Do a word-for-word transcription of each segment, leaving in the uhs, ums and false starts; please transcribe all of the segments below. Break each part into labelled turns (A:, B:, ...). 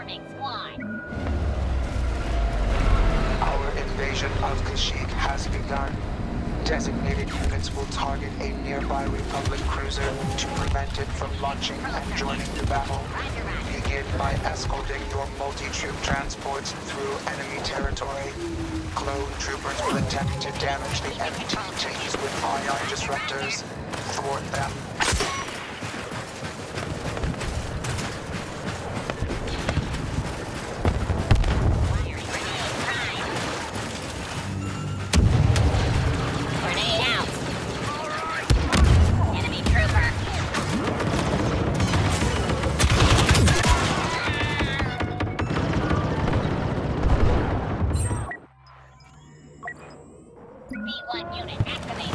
A: Incoming squad.
B: Our invasion of Kashyyyk has begun. Designated units will target a nearby Republic cruiser to prevent it from launching and joining the battle. Begin by escorting your multi-troop transports through enemy territory. Clone troopers will attempt to damage the M T Ts with ion disruptors. Thwart them.
A: B one unit activated.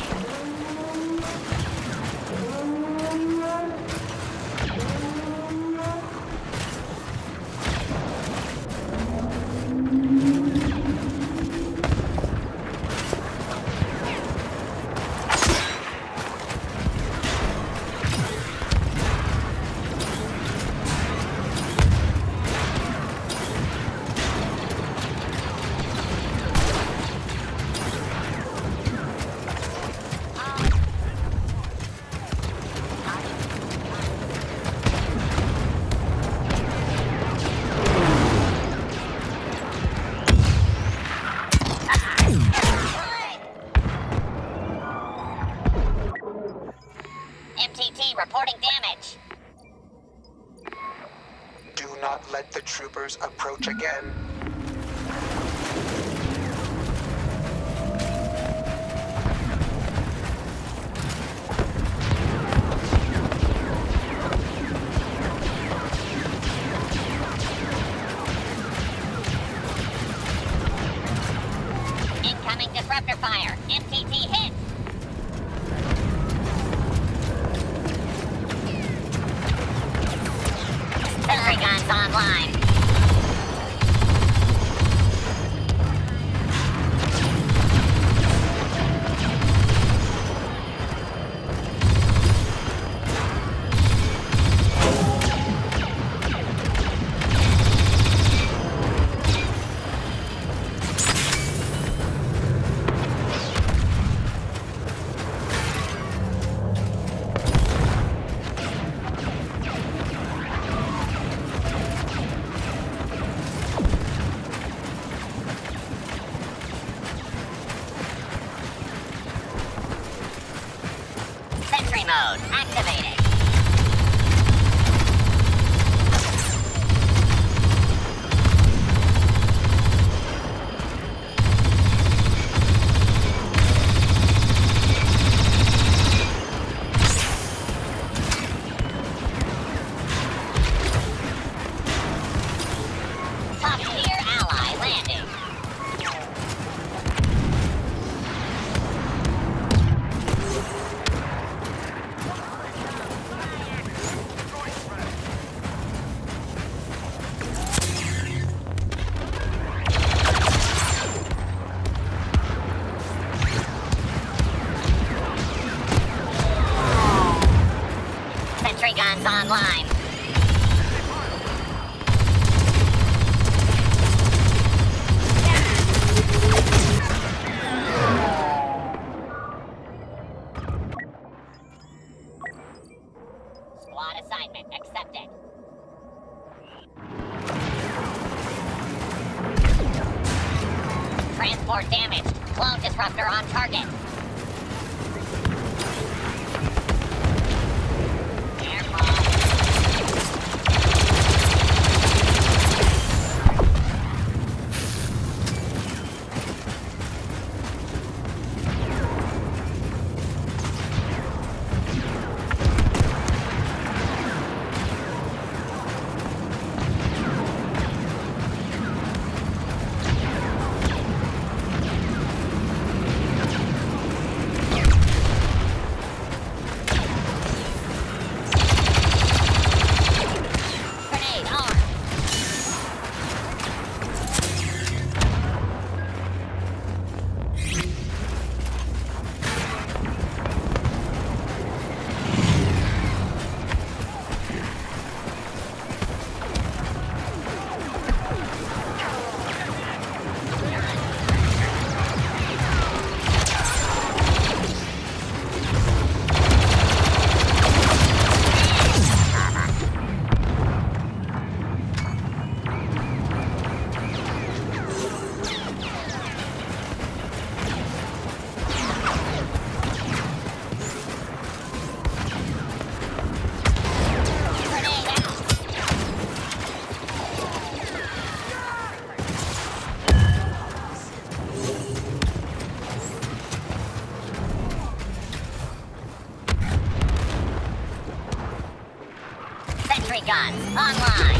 A: M T T reporting damage.
B: Do not let the troopers approach again.
A: Incoming disruptor fire. M T T hit. Sentry guns online. Sentry mode activated. Top tier ally landing. Sentry guns online. Squad assignment accepted. Transport damaged. Clone disruptor on target. guns online.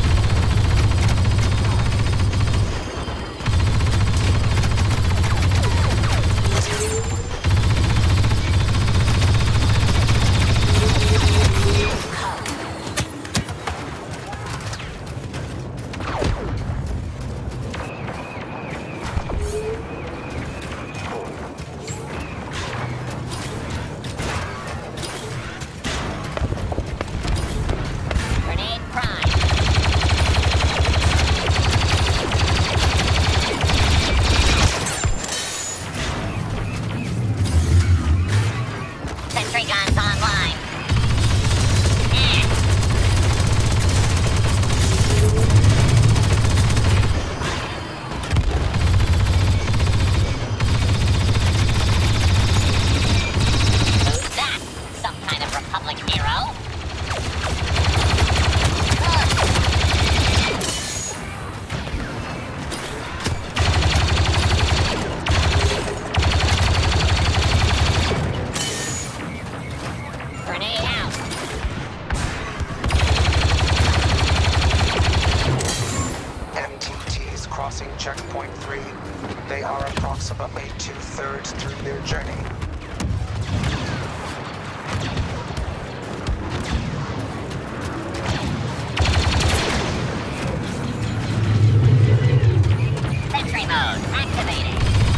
A: Grenade prime. Sentry guns online. Eh. Who's that? Some kind of Republic hero? Grenade out.
B: M T Ts crossing checkpoint three. They are approximately two-thirds through their journey.
A: Sentry mode activated.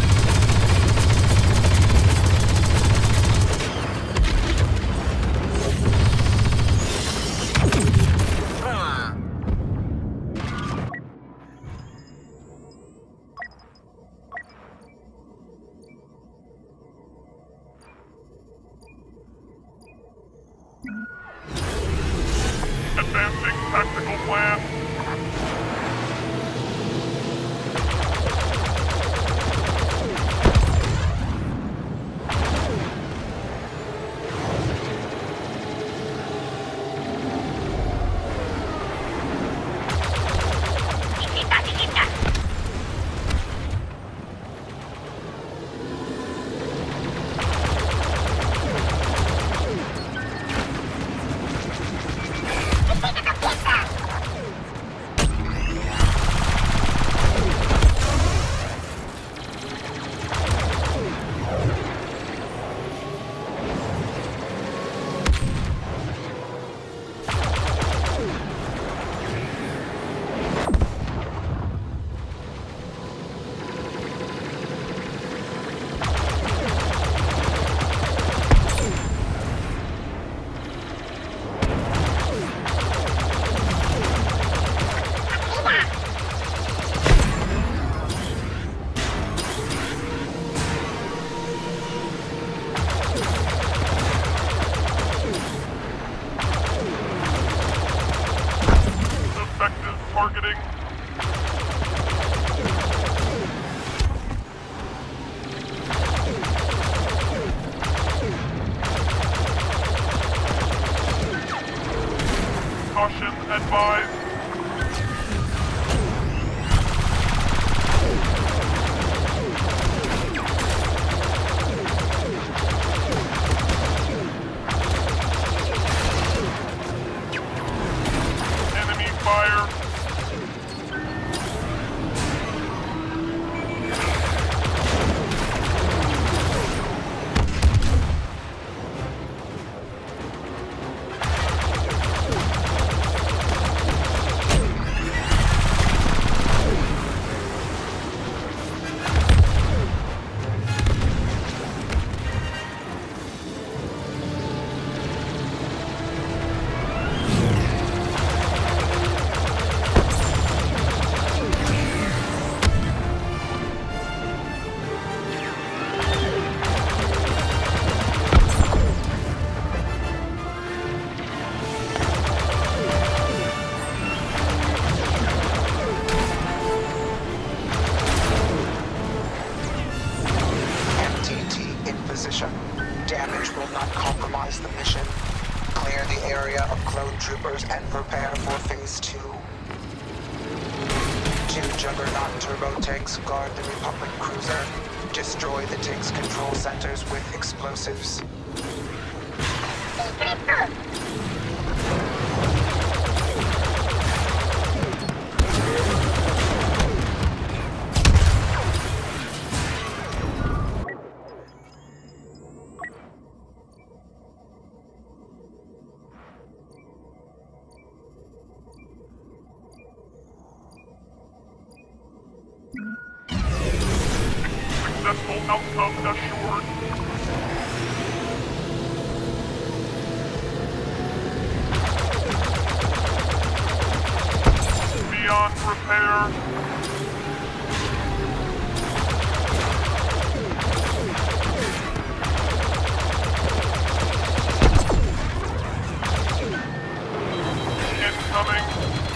A: Ugh.
C: Advancing tactical plan. Effective targeting. Caution advised. Enemy fire.
B: Damage will not compromise the mission. Clear the area of clone troopers and prepare for phase two. Two Juggernaut turbo tanks guard the Republic cruiser. Destroy the tank's control centers with explosives.
C: Successful outcome assured. Beyond repair. Incoming.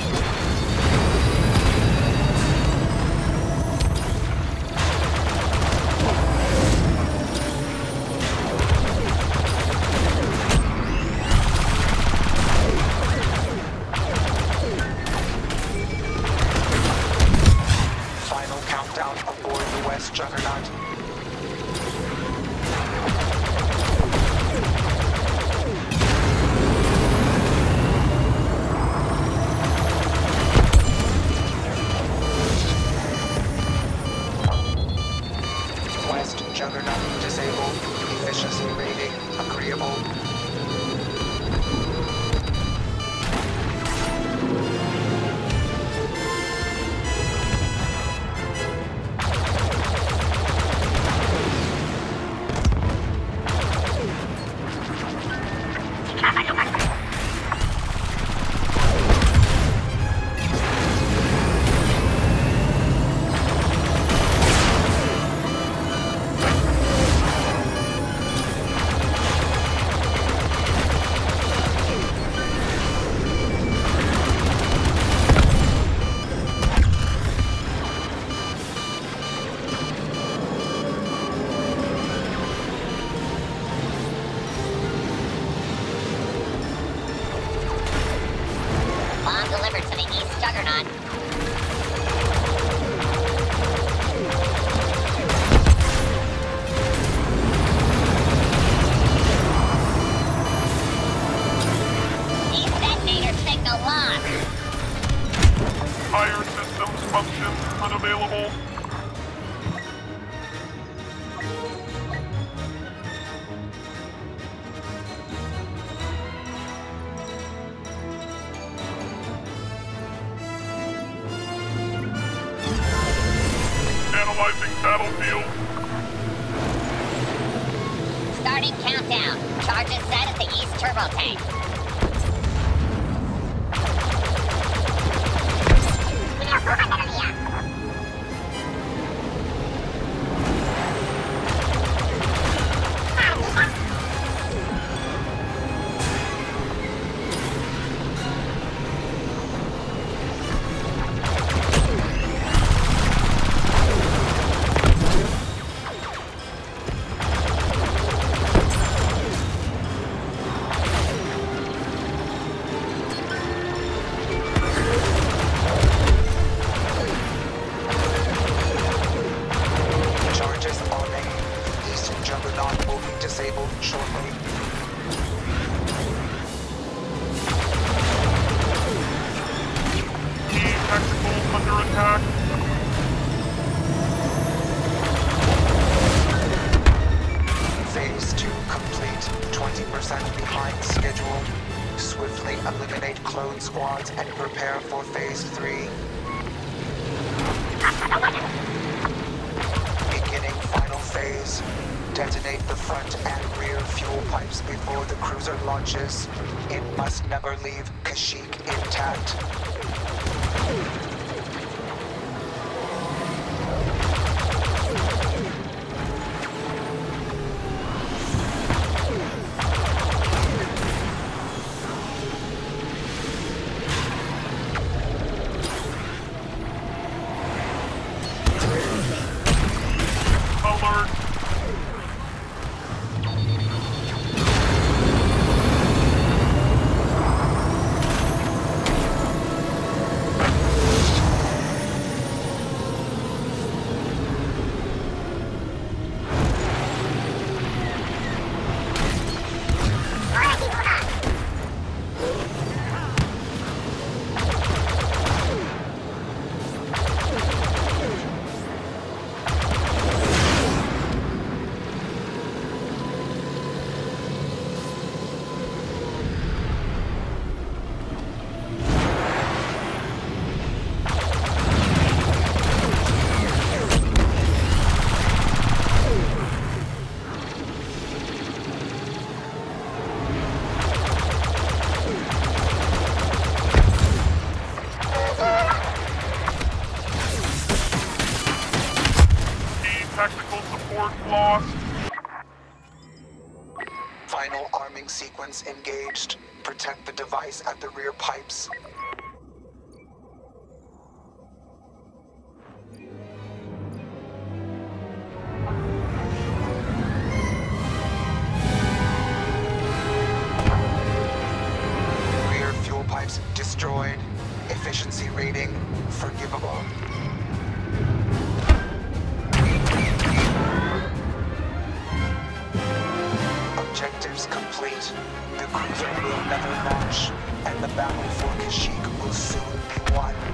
B: Final countdown aboard the West Juggernaut. West Juggernaut disabled. Efficiency rating agreeable.
A: Bomb delivered to the East Juggernaut. East detonator signal lost.
C: Fire systems function unavailable. Analyzing battlefield.
A: Starting countdown. Charges set at the East turbo tank.
B: Charges are made. East Juggernaut will be disabled shortly.
C: Key tactical under attack.
B: Phase two complete. twenty percent behind schedule. Swiftly eliminate clone squads and prepare for phase three. Beginning final phase. Detonate the front and rear fuel pipes before the cruiser launches. It must never leave Kashyyyk intact.
C: Alert. support lost.
B: Final arming sequence engaged. Protect the device at the rear pipes. Rear fuel pipes destroyed. Efficiency rating forgivable. Objectives complete. The cruiser will never launch, and the battle for Kashyyyk will soon be won.